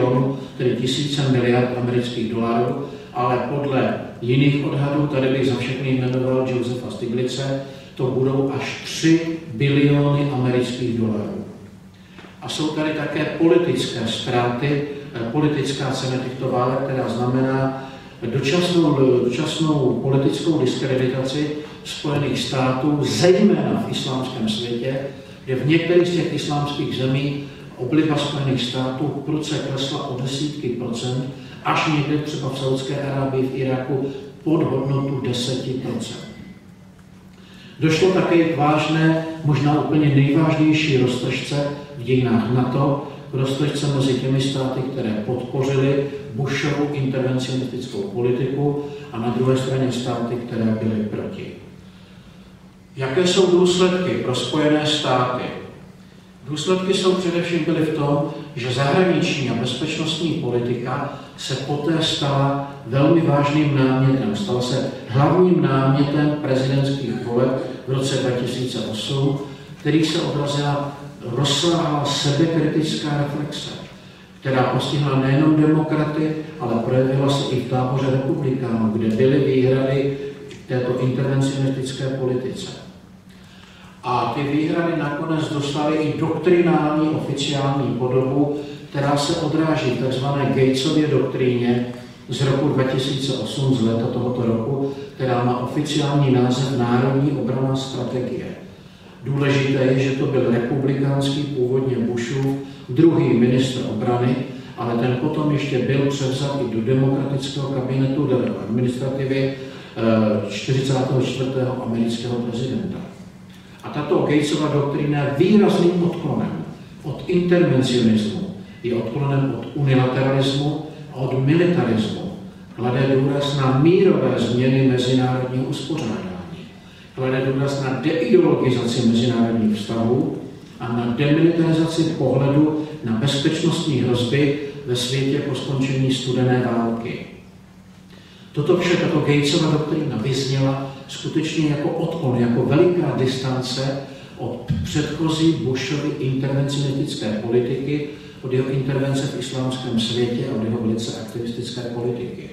trilionů, tedy tisíce miliard amerických dolarů, ale podle jiných odhadů, tady bych za všechny jmenoval Josefa Stiglice, to budou až 3 biliony amerických dolarů. A jsou tady také politické ztráty, politická cena těchto válek, která znamená dočasnou politickou diskreditaci Spojených států, zejména v islámském světě, kde v některých z těch islámských zemí obliba Spojených států prudce klesla o desítky procent, až někde třeba v Saudské Arábii, v Iraku pod hodnotu 10%. Došlo také k vážné, možná úplně nejvážnější roztržce v dějinách NATO, roztržce mezi těmi státy, které podpořily Bushovu intervencionistickou politiku, a na druhé straně státy, které byly proti. Jaké jsou důsledky pro Spojené státy? Důsledky jsou především byly v tom, že zahraniční a bezpečnostní politika se poté stala velmi vážným námětem. Stala se hlavním námětem prezidentských voleb v roce 2008, který se odrazila rozsáhlá sebekritická reflexe, která postihla nejenom demokraty, ale projevila se i v táboře republikánů, kde byly výhrady k této intervencionistické politice. A ty výhrady nakonec dostaly i doktrinální oficiální podobu, která se odráží v tzv. Gatesově doktríně z roku 2008, z léta tohoto roku, která má oficiální název Národní obranná strategie. Důležité je, že to byl republikánský, původně Bushův, druhý ministr obrany, ale ten potom ještě byl převzat i do demokratického kabinetu, do administrativy 44. amerického prezidenta. A tato Gatesova doktrína je výrazným odklonem od intervencionismu, je odklonem od unilateralismu a od militarismu. Klade důraz na mírové změny mezinárodního uspořádání. Klade důraz na deideologizaci mezinárodních vztahů a na demilitarizaci pohledu na bezpečnostní hrozby ve světě po skončení studené války. Toto vše, tato Gatesova doktrína vyzněla skutečně jako odklon, jako veliká distance od předchozí Bushovy intervencionistické politiky, od jeho intervence v islámském světě a od jeho velice aktivistické politiky.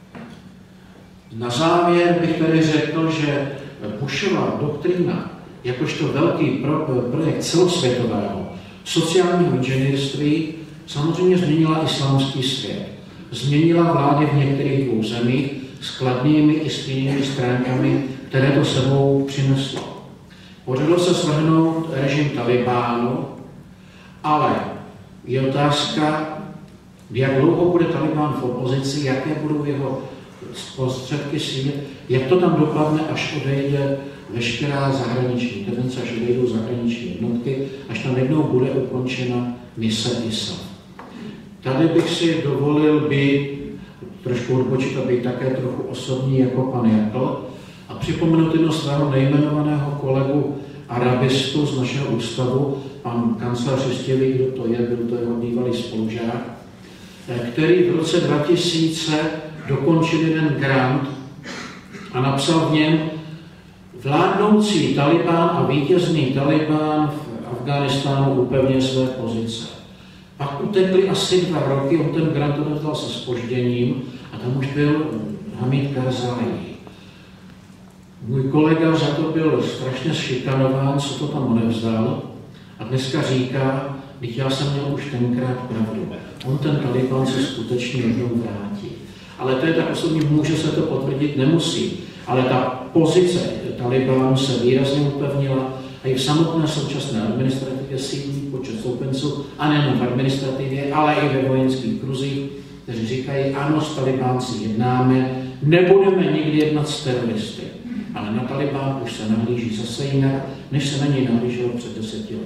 Na závěr bych tedy řekl, že Bushova doktrína, jakožto velký projekt celosvětového sociálního inženýrství, samozřejmě změnila islámský svět. Změnila vlády v některých dvou zemích s kladnými i stejnými stránkami, které to sebou přineslo. Podařilo se svrhnout režim Talibánu, ale je otázka, jak dlouho bude Talibán v opozici, jaké budou jeho prostředky síly, jak to tam dopadne, až odejde veškerá zahraniční intervence, až odejdou zahraniční jednotky, až tam jednou bude ukončena mise ISAF. Tady bych si dovolil být trošku odpočít, být také trochu osobní jako pan Jakl a připomenout jedno svého nejmenovaného kolegu arabistu z našeho ústavu, pan kancléř jistě ví, kdo to je, byl to jeho bývalý spolužák, který v roce 2000 dokončil jeden grant a napsal v něm: vládnoucí Talibán a vítězný Talibán v Afghánistánu upevňuje své pozice. Pak utekly asi 2 roky, on ten grant odevzdal se zpožděním a tam už byl Hamid Karzai. Můj kolega za to byl strašně šikanován, co to tam odevzdal, a dneska říká, když já jsem měl už tenkrát pravdu. On ten Talibán se skutečně jednou vrátí. Ale to je tak osobní, může se to potvrdit, nemusí. Ale ta pozice Talibánu se výrazně upevnila a i v samotné současné administrativě sídlí počet stoupenců, a nejen v administrativě, ale i ve vojenských kruzích, kteří říkají, ano, s Talibánci jednáme, nebudeme nikdy jednat s teroristy. Ale na Talibán už se nahlíží zase jinak, než se na něj nahlíželo před 10 lety.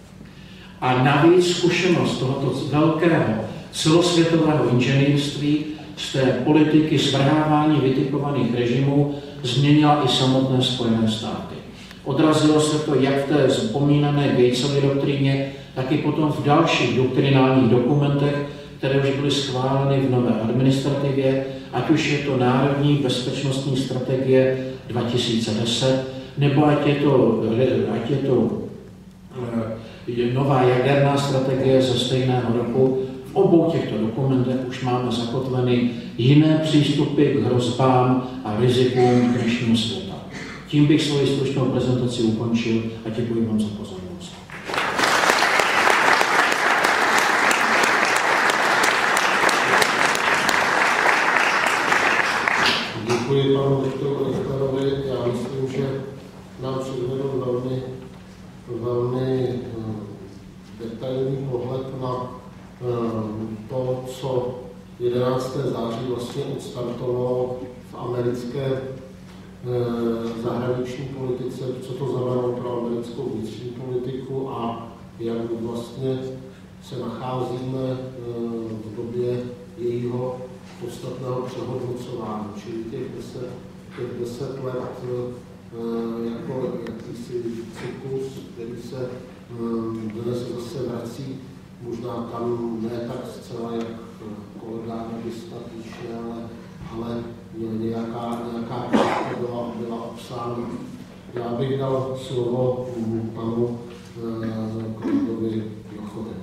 A navíc zkušenost tohoto velkého celosvětového inženýrství z té politiky svrhávání vytipovaných režimů změnila i samotné Spojené státy. Odrazilo se to jak v té zapomínané Gatesově doktríně, tak i potom v dalších doktrinálních dokumentech, které už byly schváleny v nové administrativě, ať už je to Národní bezpečnostní strategie 2010, nebo ať je to nová jaderná strategie ze stejného roku v obou těchto dokumentech už máme zakotveny jiné přístupy k hrozbám a rizikům dnešního světa. Tím bych svoji stručnou prezentaci ukončil a děkuji vám za pozornost. Děkuji panu doktoru Lichtnerovi. Já myslím, že nám předvedl velmi detailní pohled na to, co 11. září vlastně odstartovalo v americké zahraniční politice, co to znamenalo pro americkou vnitřní politiku a jak vlastně se nacházíme v době jejího podstatného přehodnocování, čili těch 10 let jako jakýsi cyklus, který se dnes zase vrací, možná tam ne tak zcela, jak kolega Nabista píše, ale nějaká byla obsána. Já bych dal slovo panu kolegovi Jochovi.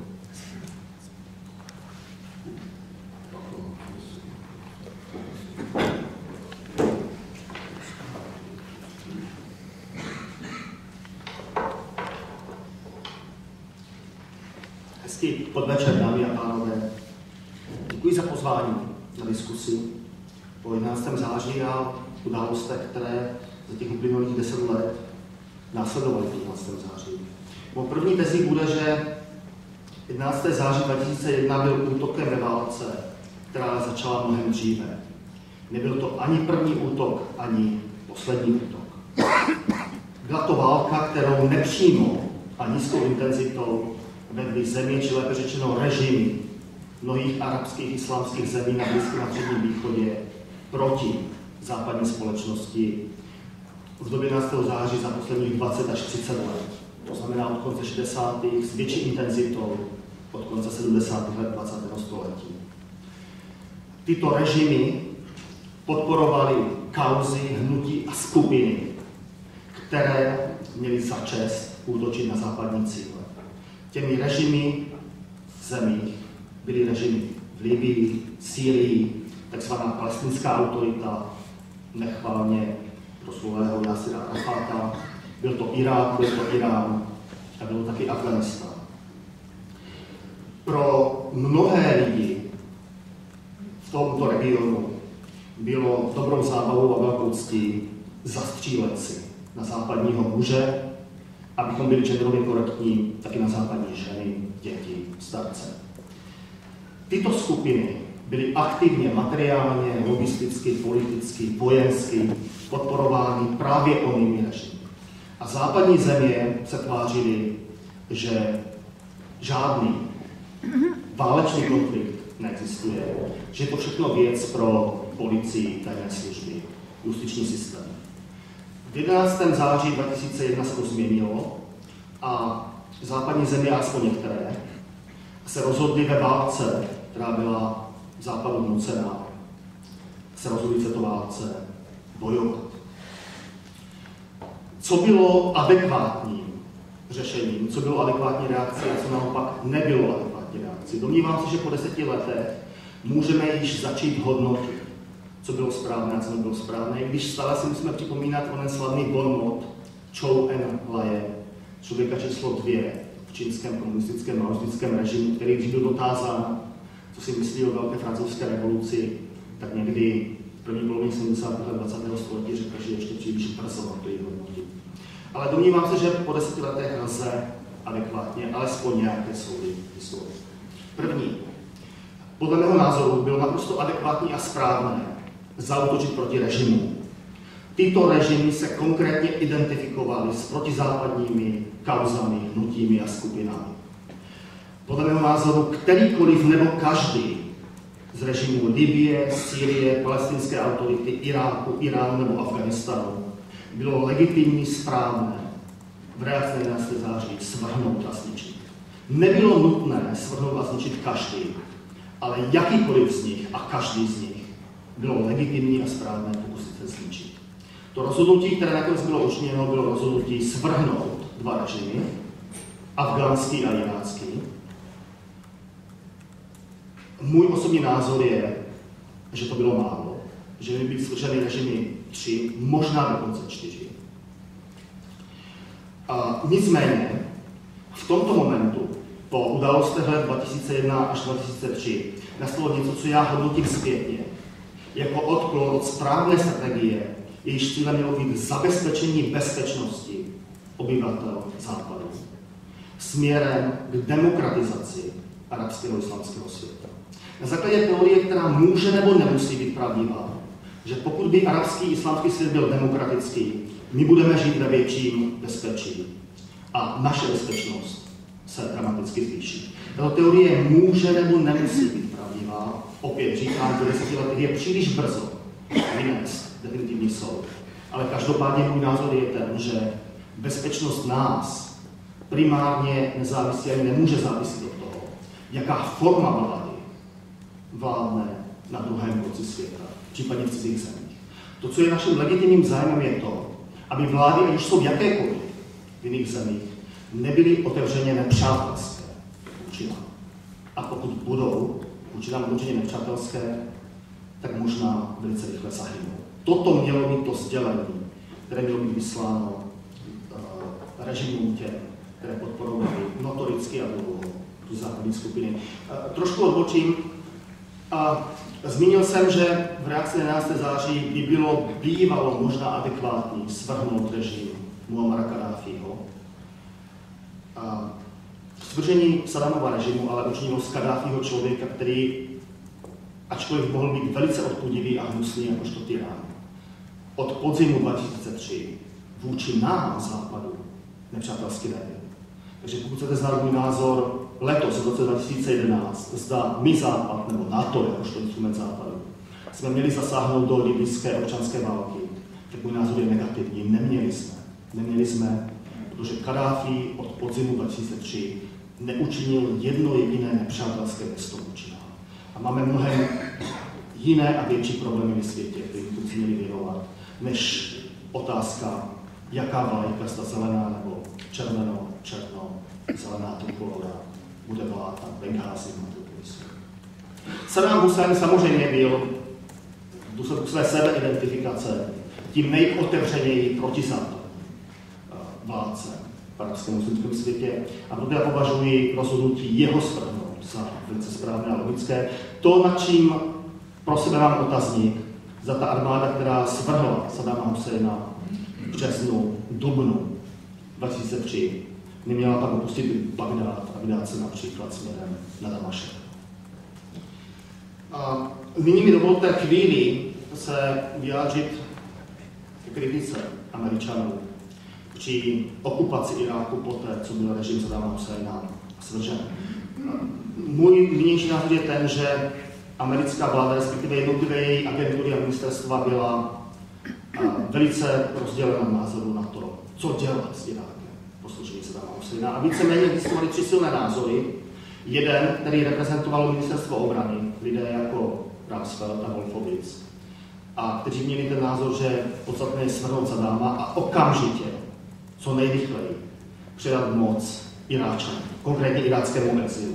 Hezký podvečer, dámy a pánové. Děkuji za pozvání na diskusi o 11. září a událostech, které za těch uplynulých 10 let následovaly v 11. září. Mou první tezí bude, že 11. září 2001 byl útokem ve válce, která začala mnohem dříve. Nebyl to ani první útok, ani poslední útok. Byla to válka, kterou nepřímo a nízkou intenzitou vedly země, či lépe řečeno režimy mnohých arabských islámských zemí na Blízkém a Středním východě proti západní společnosti v době 11. září za posledních 20 až 30 let. To znamená od konce 60. s větší intenzitou od konce 70. let 20. století. Tyto režimy podporovaly kauzy, hnutí a skupiny, které měly za čest útočit na západní cíle. Těmi režimy v zemích byly režimy v Libii, Sýrii, takzvaná palestinská autorita, nechvalně proslulého Jasira Arafata, byl to Irák, byl to Irán a byl to taky Afghánistán. Pro mnohé lidi v tomto regionu bylo dobrou zábavou a velkou ctí zastřílet si na západního muže, abychom byli genderově korektní, taky na západní ženy, děti, starce. Tyto skupiny byly aktivně, materiálně, logisticky, politicky, vojensky podporovány právě onými režimy. A západní země se tvářily, že žádný válečný konflikt neexistuje, že je to všechno věc pro policii, tajné služby, justiční systém. V 11. září 2001 se to změnilo a západní země, aspoň některé, se rozhodly ve válce, která byla západu vnucená, se rozhodly v této válce bojovat. Co bylo adekvátním řešením, co bylo adekvátní reakcí a co naopak nebylo adekvátní reakcí? Domnívám se, že po 10 letech můžeme již začít hodnotit, co bylo správné a co nebylo správné, když stále si musíme připomínat onen slavný bonmot Chou en-laje, člověka číslo 2 v čínském komunistickém maoistickém režimu, který když byl dotázán, co si myslí o velké francouzské revoluci, tak někdy v první polovině 70. let 20. století řekl, že ještě příliš brzo to ji hodnotit. Ale domnívám se, že po 10 letech lze adekvátně alespoň nějaké soudy vyslovit. První. Podle mého názoru bylo naprosto adekvátní a správné zaútočit proti režimu. Tyto režimy se konkrétně identifikovaly s protizápadními kauzami, hnutími a skupinami. Podle mého názoru kterýkoliv nebo každý z režimů Libye, Sýrie, palestinské autority, Iráku, Iránu nebo Afghánistánu bylo legitimní, správné v reakci na 11. září svrhnout a zničit. Nebylo nutné svrhnout a zničit každý, ale jakýkoliv z nich a každý z nich bylo legitimní a správné pokusit se zničit. To rozhodnutí, které nakonec bylo učiněno, bylo rozhodnutí svrhnout 2 režimy, afgánský a irácký, Můj osobní názor je, že to bylo málo, že by byly svrženy režimy 3, možná dokonce 4. Nicméně, v tomto momentu, po událostech let 2001 až 2003, nastalo něco, co já hodnotím zpětně, jako odklon od správné strategie, jejíž cílem mělo být zabezpečení bezpečnosti obyvatel Západu směrem k demokratizaci arabského islámského světa. Na základě teorie, která může nebo nemusí být pravdivá, že pokud by arabský islámský svět byl demokratický, my budeme žít ve větším bezpečí a naše bezpečnost se dramaticky zvýší. Tato teorie může nebo nemusí být pravdivá. Opět říkám, že 10 letech je příliš brzo vynést definitivní soud. Ale každopádně můj názor je ten, že bezpečnost nás primárně nezávisí ani nemůže záviset od toho, jaká forma vlády vládne na druhém konci světa, případně v cizích zemích. To, co je naším legitimním zájmem, je to, aby vlády, ať už jsou jakékoliv v jiných zemích, nebyly otevřeně nepřátelské vůči nám. A pokud budou vůči nám otevřeně nepřátelské, tak možná velice rychle zahynou. Toto mělo být to sdělení, které mělo být vysláno režimům těm, které podporovaly notoricky a dlouho tu západní skupiny. Trošku odbočím. Zmínil jsem, že v reakci na 11. září by bylo bývalo možná adekvátní svrhnout režim Muammara Kaddáfího. Svržení Saddamova režimu ale učinilo z Kaddáfího člověka, který, ačkoliv mohl být velice odpudivý a hnusný jakožto tyran, od podzimu 2003 vůči nám Západu nepřátelsky nebyl. Takže pokud chcete znát můj názor letos, v roce 2011, zda my Západ, nebo NATO, jakožto instrument Západu, jsme měli zasáhnout do libyjské občanské války, tak můj názor je negativní. Neměli jsme, protože Kaddáfí od podzimu 2003 neučinil jedno jediné nepřátelské gesto vůči nám. A máme mnohem jiné a větší problémy ve světě, kterým bychom si měli věnovat, než otázka, jaká vlajka, zda zelená nebo černo, zelená trikolora, bude vládna Benghází na Tripolisu. Saddam Hussein samozřejmě byl v důsledku své sebeidentifikace tím nejotevřeněji protizápadním vládcem v arabském muslimském světě a proto já považuji rozhodnutí jeho svrhnout za velice správné a logické. To, nad čím pro sebe mám otazník, za ta armáda, která svrhla Saddama Husseina v březnu, dubnu 2003, neměla tam opustit Bagdád a vydat se například směrem na Damašek. Nyní mi dovolte chvíli se vyjádřit k kritice Američanů při okupaci Iráku poté, co byl režim Saddama Husseina svržen. Můj nynější názor je ten, že americká vláda, respektive jednotlivé její agentury a ministerstva byla velice rozdělena v názoru na to, co dělat s Irákem po svržení Saddama Husseina. A víceméně existovaly 3 silné názory. Jeden, který reprezentovalo ministerstvo obrany, lidé jako Rumsfeld a Wolfowitz, a kteří měli ten názor, že podstatné je svrhnout Saddáma a okamžitě, co nejrychleji, předat moc Iráčanům, konkrétně iráckému exilu.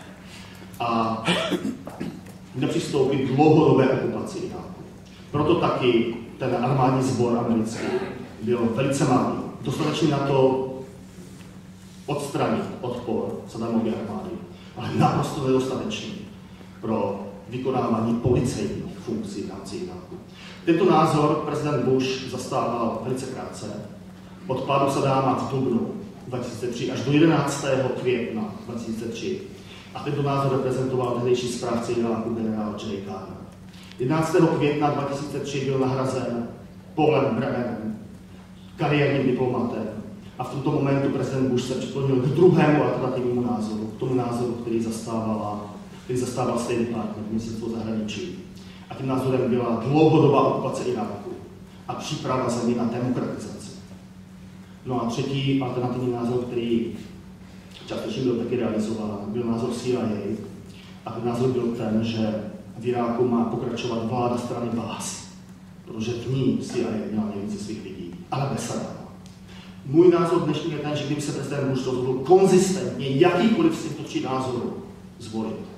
A nepřistoupit dlouhodobé okupaci Iráku. Proto taky ten armádní sbor americký byl velice malý, dostatečný na to odstranit odpor Saddamovy armády, ale naprosto nedostatečný pro vykonávání policejních funkcí v rámci Iráku. Tento názor prezident Bush zastával velice krátce. Od pádu Saddáma v dubnu 2003 až do 11. května 2003. A tento názor reprezentoval tehdejší správce Iráku generál J. Carter. 11. května 2003 byl nahrazen Paulem Brennanem, kariérním diplomatem. A v tomto momentu prezident Bush se přiklonil k druhému alternativnímu názoru, k tomu názoru, který zastával State Department, ministerstvo zahraničí. A tím názorem byla dlouhodobá okupace Iráku a příprava země na demokratizaci. No a třetí alternativní názor, který částečně byl taky realizován, byl názor CIA. A ten názor byl ten, že v Iráku má pokračovat vláda strany Baas, protože v ní CIA měla nejvíce svých lidí, ale bez Saddáma. Můj názor dnešní je ten, že kdyby se prezident Bush rozhodl konzistentně jakýkoliv z těchto 3 názorů zvolit,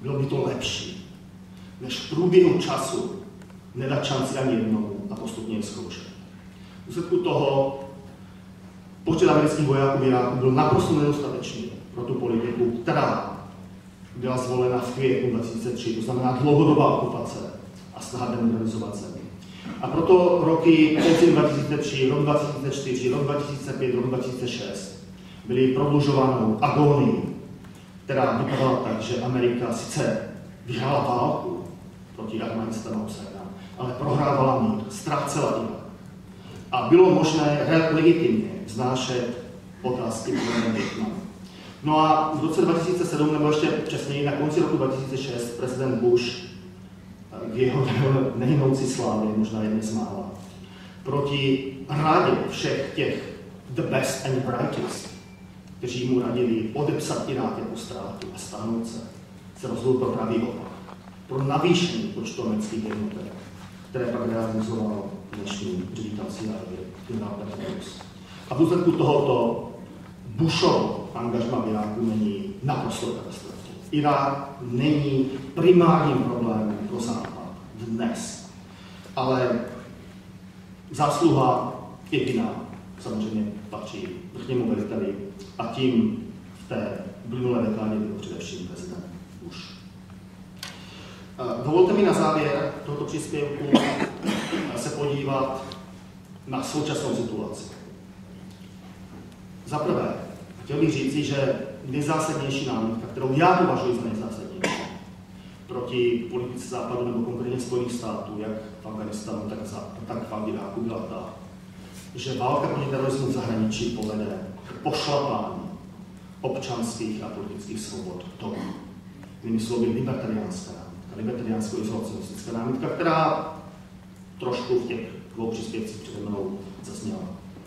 bylo by to lepší, než v průběhu času nedat šanci ani jednomu a postupně je zkoušet. V důsledku toho počet amerických vojáků v Iráku byl naprosto nedostatečný pro tu politiku, která byla zvolena v květnu 2003, to znamená dlouhodobá okupace a snaha demokratizovat zemi. A proto roky podzim 2003, rok 2004, rok 2005, rok 2006 byly prodlužovanou agónií, která vypadala tak, že Amerika sice vyhrála válku proti Afghánistánu, ale prohrávala mír, ztrácela Irák. A bylo možné legitimně vznášet otázky pro Vietnamu. No a v roce 2007, nebo ještě přesněji na konci roku 2006, prezident Bush k jeho nehynoucí slávě, možná jedné z mála, proti rádě všech těch the best and brightest, kteří mu radili odepsat Irák jako ztrátu a stáhnout se rozhodl pro pravý opak. Pro navýšení počtu amerických jednotek, které pak realizoval dnešní ředitel CIA, generál Petraeus. A v důsledku tohoto Bushovo angažma v Iráku není naprosto katastrofální. Irák není primárním problémem pro Západ dnes, ale zásluha jediná samozřejmě patří vrchnímu veliteli a tím v té uplynulé dekádě byl především prezident Bush. Dovolte mi na závěr tohoto příspěvku se podívat na současnou situaci. Za prvé, chtěl bych říci, že nejzásadnější námitka, kterou já považuji za nejzásadnější proti politice Západu nebo konkrétně Spojených států, jak v Afghánistánu, tak v Iráku, byla ta, že válka proti terorismu v zahraničí povede k pošlapání občanských a politických svobod doma. Jinými slovy, libertariánsko-izolacionistická námitka, která trošku v těch dvou příspěvcích přede mnou zazněla.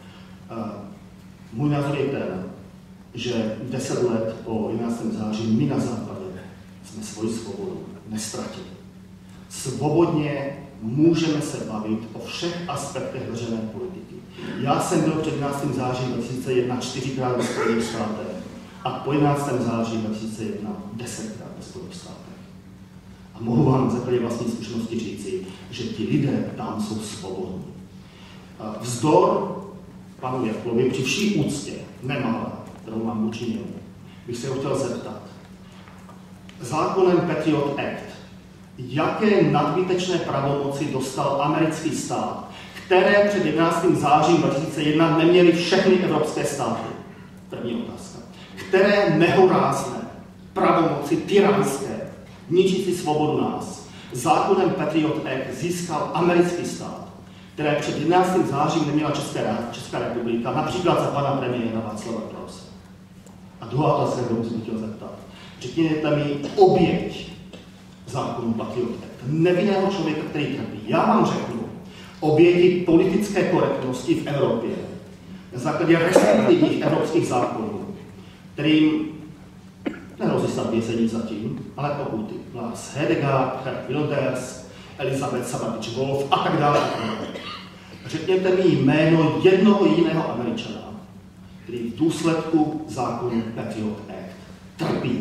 Můj názor je ten, že 10 let po 11. září my na západě jsme svoji svobodu nestratili. Svobodně můžeme se bavit o všech aspektech veřejné politiky. Já jsem byl před 11. září 2001 4krát ve Spojených státech a po 11. září 2001 10krát ve Spojených státech. A mohu vám na základě vlastní zkušenosti říci, že ti lidé tam jsou svobodní. Vzdor panu Jaklovi při vší úctě, nemalé, kterou mám vůči němu, bych se ho chtěl zeptat. Zákonem Patriot Act, jaké nadbytečné pravomoci dostal americký stát, které před 11. zářím 2001 neměly všechny evropské státy? První otázka. Které nehorázné pravomoci tyránské, ničící svobodu nás, zákonem Patriot Act získal americký stát, které před 11. zářím neměla Česká republika, například za pana premiéra Václava Klause. A druhá otázka, kterou jsem chtěl zeptat. Řekněte mi oběť zákonu Patriot Act, nevinného člověka, který trpí. Já vám řeknu oběti politické korektnosti v Evropě na základě restriktivních evropských zákonů, kterým nehrozí snad vězení zatím, ale pokuty. Lars Hedegaard, Geert Wilders, Elizabeth Sabatich-Wolf a tak dále. Řekněte mi jméno jednoho jiného Američana, který v důsledku zákonu Patriot Act trpí.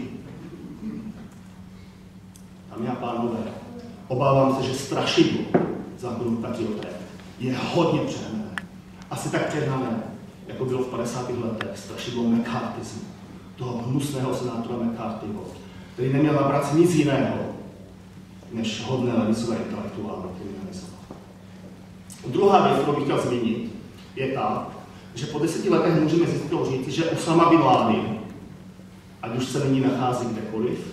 Dámy a pánové, obávám se, že strašidlo zákonu Patriot Act je hodně přehnané. Asi tak přehnané, jako bylo v 50. letech strašidlo McCarthyismu, toho hnusného senátora McCarthyho, který neměl na práci nic jiného, než hodné levicové intelektuály kriminalizovat. Druhá věc, kterou bych chtěl zmínit, je ta, že po 10 letech můžeme z toho říct, že Osama bin Laden, ať už se nyní nachází kdekoliv,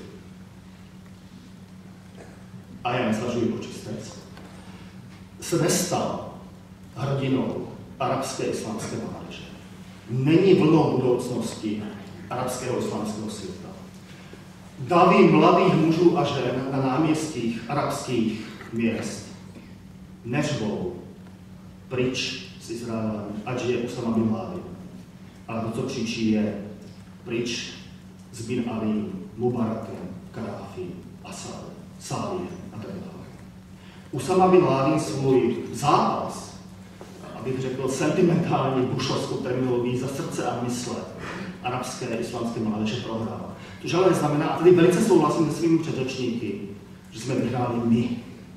a já nezvažuji počistec, se nestal hrdinou arabské islámské mládeže. Není vlnou budoucnosti arabského islámského světa. Davy mladých mužů a žen na náměstích arabských měst neřvou pryč z Izraelem, ať je Osama bin Laden. Ale to, co křičí, je pryč s Bin Ali, Mubarakem, Kaddáfi, Asad, Salih a tak dále. Osama bin Laden svůj zápas, abych řekl sentimentální bushovskou terminologii za srdce a mysle arabské islámské mládeže prohrál. To ale neznamená, a tady velice souhlasím se svými předřečníky, že jsme vyhráli my.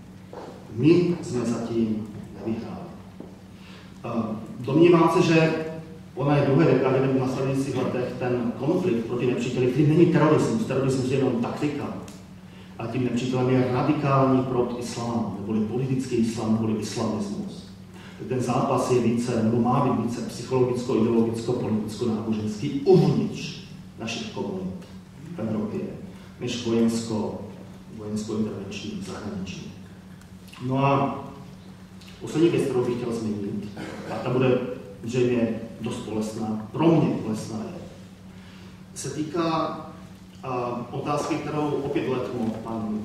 My jsme zatím nevyhráli. Domnívám se, že ona je druhé dekádě nebo v následujících letech ten konflikt proti nepříteli, který není terorismus. Terorismus je jenom taktika. A tím nepřítelem je radikální protislám, neboli politický islám, neboli islamismus. Ten zápas je více, nebo má být více psychologicko-ideologicko-politicko-náboženský uvnitř našich komunit v Evropě, než vojensko-intervenční zahraničí. No a poslední věc, kterou bych chtěl zmínit, a ta bude zřejmě dost bolestná, pro mě bolestná je, se týká otázky, kterou opět letmo pan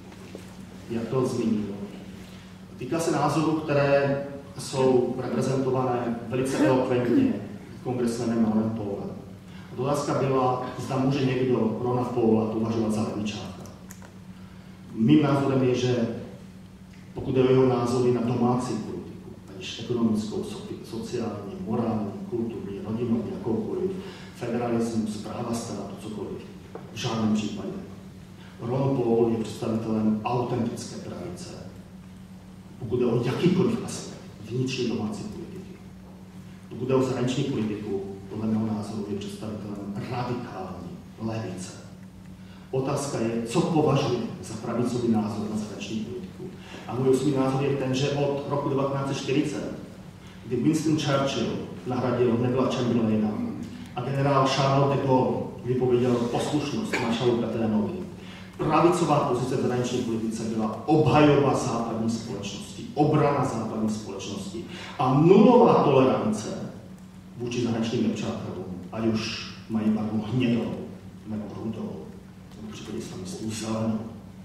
Jakl zmínil. Týká se názorů, které jsou reprezentované velice elokventně kongresmenem Ronem Paulem. Otázka byla, zda může někdo Rona Paula považovat za levičáka. Mým názorem je, že pokud je o jeho názory na domácí politiku, aniž ekonomickou, sociální, morální, kulturní, rodinnou, jakoukoliv, federalismus, práva státu, cokoliv, v žádném případě. Ron Paul je představitelem autentické pravice, pokud je o jakýkoliv aspekt vnitřní domácí politiky. Pokud je o zahraniční politiku, podle mého názoru je představitelem radikální levice. Otázka je, co považuje za pravicový názor na zahraniční politiku. A můj osobní názor je ten, že od roku 1940, kdy Winston Churchill nahradil Nevilla Chamberlaina a generál Charles de Gaulle vypověděl poslušnost maršalu Petrénovi, pravicová pozice v zahraniční politice byla obhajoba západní společnosti, obrana západní společnosti a nulová tolerance vůči zahraničním nepřátelům, ať už mají barvu hnědou nebo rudou, nebo případě islamistů zelenou.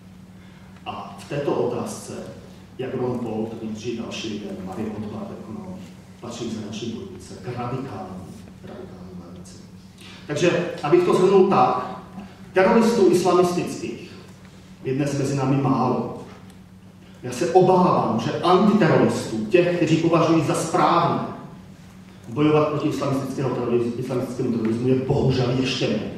A v této otázce, jak Ron Paul, tak někteří další lidé, Marie Podklad, ekonom, patří k zahraniční politice, k radikální levici. Takže, abych to shrnul tak, teroristů islamistických je dnes mezi námi málo. Já se obávám, že antiteroristů, těch, kteří považují za správné bojovat proti islamistickému terorismu, je bohužel ještě méně.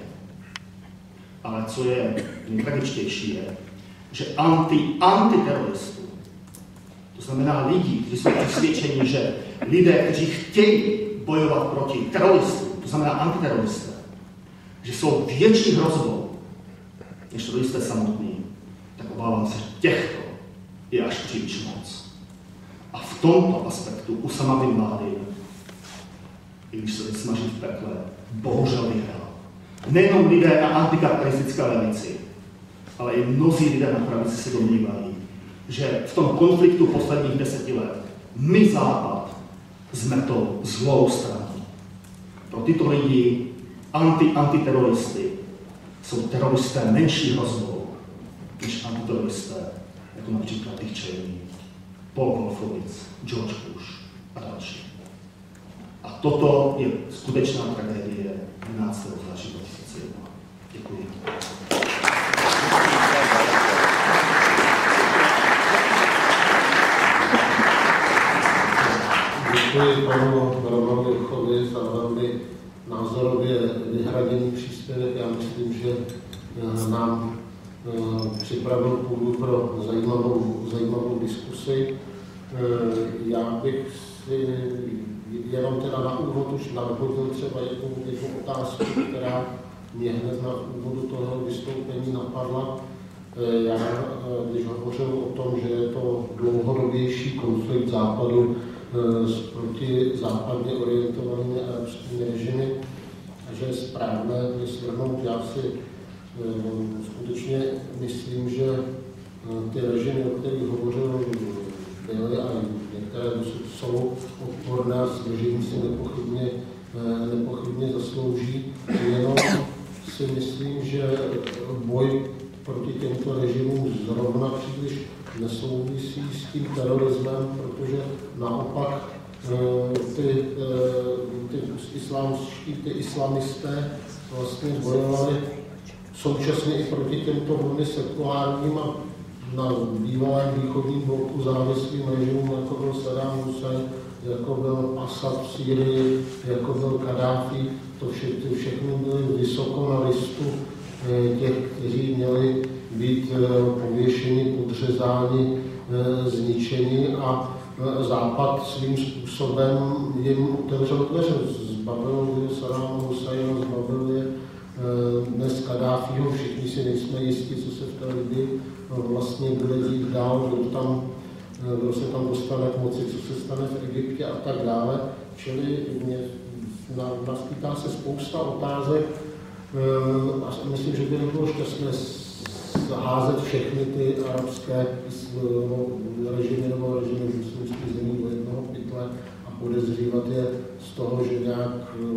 Ale co je nejtragičtější je, že antiteroristů, to znamená lidí, kteří jsou přesvědčeni, že lidé, kteří chtějí bojovat proti teroristům, to znamená antiteroristé, že jsou větší hrozbou než teroristé samotní, tak obávám se, že těchto je až příliš moc. A v tomto aspektu Usama bin Laden, i když se vysmaží v pekle, bohužel vyhrál. Nejenom lidé na antikapitalistické levici, ale i mnozí lidé na pravici se domnívají, že v tom konfliktu posledních 10 let my Západ jsme tou zlou stranou. Pro tyto lidi antiteroristy jsou teroristé menší hrozbou než antiteroristé, jako například Dick Cheney, Paul Wolfowitz, George Bush a další. A toto je skutečná tragédie 11. září 2001. Děkuji. Děkuji panu Romanu Juchovi za velmi názorově vyhraněný příspěvek. Já myslím, že nám připravil půdu pro zajímavou diskusi. Já bych si jenom teda na úvod už nadhodil třeba jednu otázku, která mě hned na úvodu toho vystoupení napadla. Já, když hovořil o tom, že je to dlouhodobější konflikt Západu s protizápadně orientovanými arabskými režimy, a že je správné vysvětnout, já si skutečně myslím, že ty režimy, o kterých hovořil, byly a některé jsou odporné a svěžení si nepochybně zaslouží. Jenom si myslím, že boj proti těmto režimům zrovna příliš nesouvisí s tím terorismem, protože naopak ty islamisté vlastně bojovali současně i proti těmto velmi sekulárním a na bývalém východním bloku závislým režimům, jako byl Saddam Hussein, jako byl Assad v Sýrii, jako byl Kaddáfi. To všechno byly vysoko na listu těch, kteří měli být pověšeni, podřezáni, zničeni a Západ svým způsobem jim otevřel dveře. Zbavil Saddáma Husajna, zbavil je dnes Kaddáfího, všichni si nejsme jistí, co se v té Libii vlastně bude dít dál, kdo se tam dostane k moci, co se stane v Egyptě a tak dále. Čili naskýtá se spousta otázek a myslím, že by nebylo šťastné zaházet všechny ty arabské režimy nebo režimy muslimských zemí do jednoho pytle a podezřívat je z toho, že nějak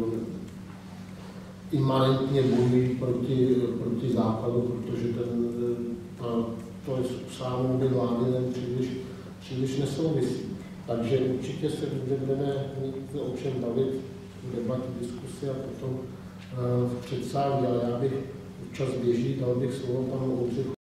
imanentně bojují proti západu, protože to je s Usámou bin Ládinem příliš nesouvisí. Takže určitě se budeme mít o čem bavit v debatě, diskusi a potom v předsálí, ale já bych čas běží, dal bych slovo panu Oldřichu.